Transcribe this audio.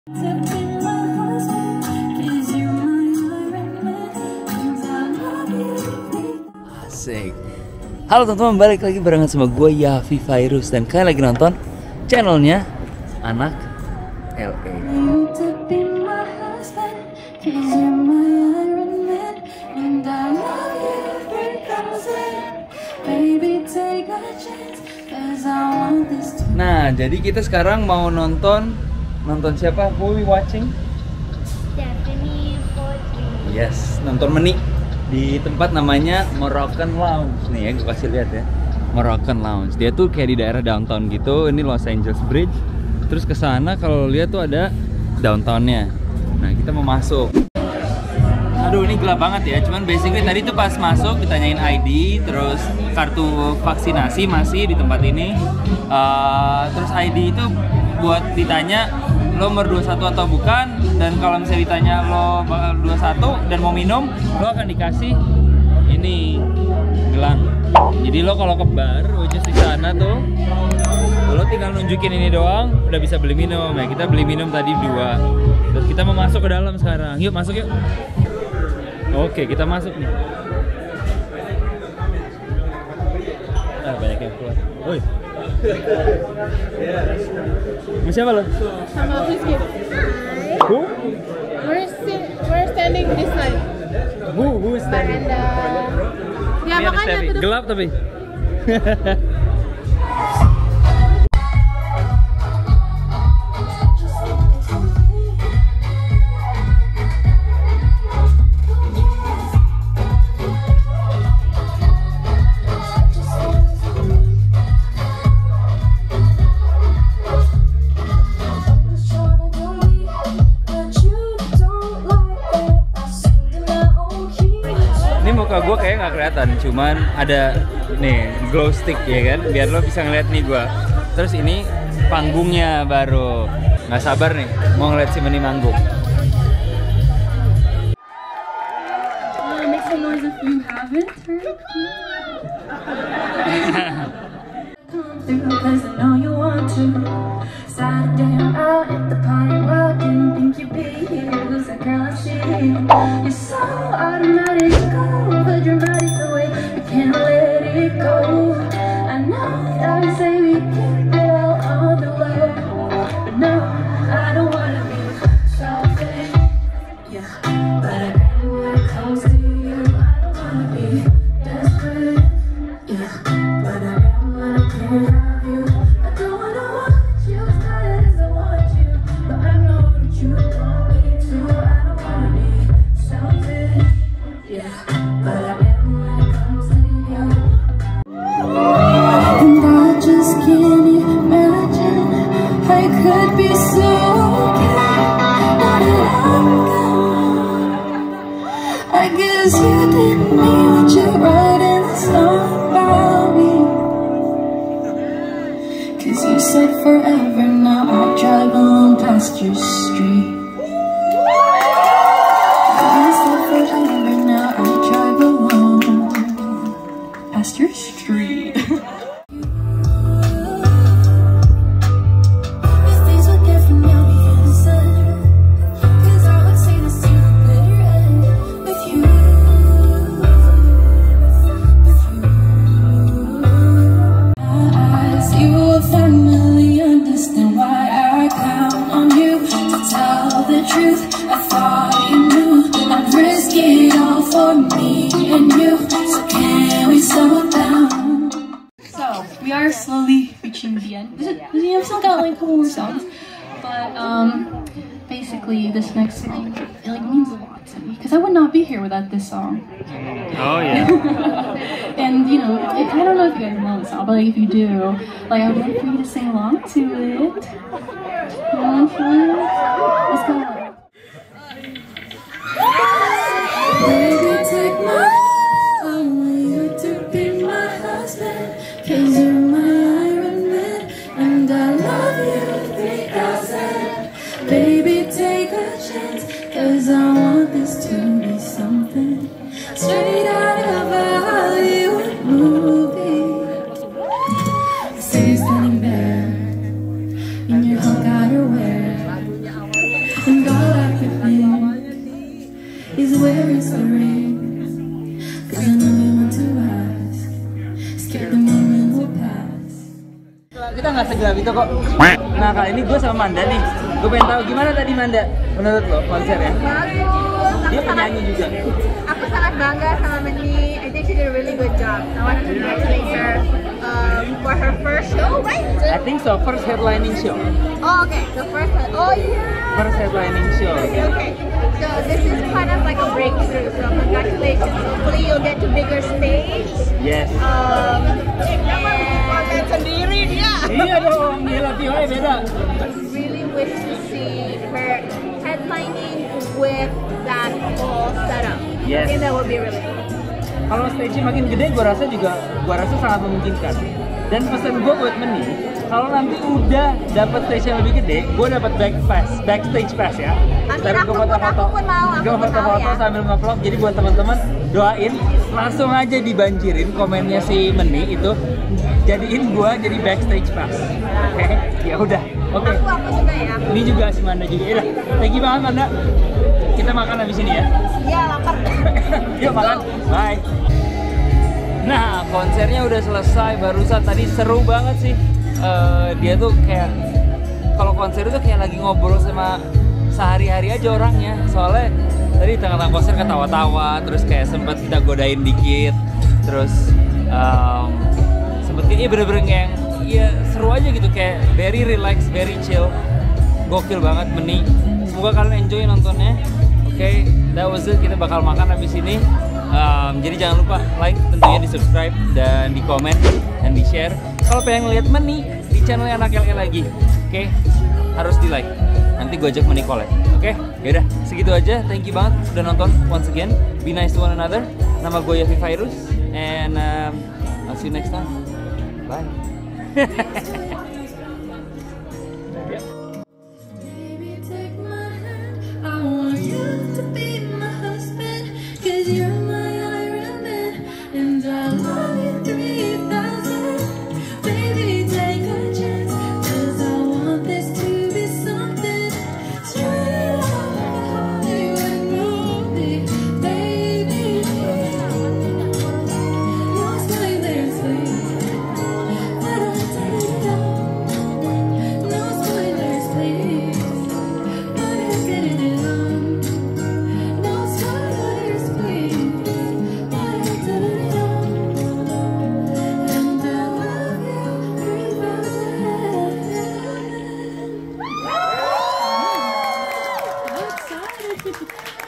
Asik. Halo teman-teman, balik lagi barengan sama gue Yafi Virus dan kalian lagi nonton channelnya Anak LA. Nah, jadi kita sekarang mau nonton siapa? Who we watching? Stephanie Poetry. Yes, nonton Meni di tempat namanya Moroccan Lounge. Nih ya, gue kasih lihat ya. Moroccan Lounge. Dia tuh kayak di daerah downtown gitu. Ini Los Angeles Bridge. Terus ke sana kalau lihat tuh ada downtownnya. Nah, kita mau masuk. Aduh, ini gelap banget ya. Cuman basically tadi tuh pas masuk ditanyain ID, terus kartu vaksinasi masih di tempat ini. Terus ID itu buat ditanya lo nomor 21 atau bukan, dan kalau misalnya ditanya lo bakal 21 dan mau minum, lo akan dikasih ini gelang. Jadi lo kalau ke bar, which is di sana tuh, lo tinggal nunjukin ini doang, udah bisa beli minum. Ya kita beli minum tadi 2. Terus kita mau masuk ke dalam sekarang. Yuk masuk yuk. Oke, kita masuk nih. Banyak yang keluar. Woi. Siapa lo? Sama Rizky. Who? We're standing this side. Who is standing? Ya makanya tuh. Gelap tapi. Muka gue kayak nggak kelihatan, cuman ada nih glow stick ya kan, biar lo bisa ngeliat nih gue. Terus ini panggungnya baru, nggak sabar nih mau ngeliat si Meni manggung. Make some noise if you haven't heard. Because I know you want to. Saturday I'm out at the party, well, didn't think you'd be here. Lose that girl I'm seeing. You're so automatic, but you're right the way you can't let it go. I know that you say we can't go all the way, but no, I don't wanna be selfish. Yeah, but I am way close to you. I don't wanna be desperate. Yeah, but I am when I can't have you. I don't wanna want you as bad as I want you, but I know that you want me too. I don't wanna be selfish. Yeah, but I am when it comes to you. And I just can't imagine I could be so okay now that I'm gone. I guess you didn't mean what you wrote in the song about me. 'Cause you said forever, now I drive along past your street. You said forever, now I drive along past your street. We are slowly reaching the end. We have still got like a couple more songs, but basically this next song it means a lot to me because I would not be here without this song. Oh yeah. And you know, I don't know if you guys know the song, but like if you do, like I would like for you to sing along to it. Let's go. Baby, take my I want you to be my husband, 'cause you're my Iron Man, and I love you 3000. Baby, take a chance, 'cause I want this to be something straight out of a Hollywood movie. I see you standing there in your hunk outerwear. And all I can think is where is the ring? Cause I know you want to ask, scared the moment will pass. Kita nggak segelap itu kok. Nah kali ini gue sama Manda nih. Gue pengen tahu gimana tadi Manda menurut lo konsernya? Bagus. Dia penyanyi juga. Aku sangat bangga sama Meni. I think she did a really good job. I want to congratulate her for her first show, right? I think so, first headlining show. Oh, okay. The first one. Oh, yeah. First headlining show. Okay. So this is kind of like a breakthrough. So congratulations. Hopefully you'll get to bigger stage. Yes. Konten sendiri dia. Iya dong, gila Tioy beda. Really wish to see her headlining with that whole setup. Yes. I think that would be really cool. Kalau stage-nya makin gede, gua rasa sangat memungkinkan. Dan pesan gue buat Meni, kalau nanti udah dapat stage yang lebih gede, gue dapat backstage pass ya. Amin, Gue foto-foto, gue foto-foto ya. sambil nge-vlog. Jadi buat teman-teman doain, langsung aja dibanjirin komennya si Meni itu, jadiin gue jadi backstage pass. Oke, ya udah. Oke. Aku juga ya. Ini juga si Manda juga. Ya, thank you banget Manda. Kita makan habis ini ya. Iya, lapar. Yuk makan. Bye. Nah, konsernya udah selesai barusan. Tadi seru banget sih. Dia tuh kayak kalau konser itu kayak lagi ngobrol sama sehari-hari aja orangnya. Soalnya tadi di tengah-tengah konser ketawa-tawa, terus kayak sempet kita godain dikit, terus sempet kayak bener-bener yang ya seru aja gitu, kayak very relax, very chill. Gokil banget Meni. Semoga kalian enjoy nontonnya. Oke, that was it. Kita bakal makan habis ini. Jadi jangan lupa like, tentunya di subscribe dan di komen dan di share. Kalau pengen ngeliat Meni di channelnya Anak LL lagi, oke, harus di like. Nanti gue ajak Meni collab. Oke, yaudah segitu aja. Thank you banget udah nonton. Once again, be nice to one another. Nama gue Yafi Virus, and I'll see you next time. Bye. Baby, take my hand. I want you to be my husband, 'cause you're my Iron Man, and I love you 3000. Baby, take a chance, 'cause I want this to be something straight out of a Hollywood movie. Baby, no spoilers, please. But I'll tell you all. No spoilers, please. But I'll get it on. No spoilers, please. But I'll tell it all. And I love you 3000. So excited.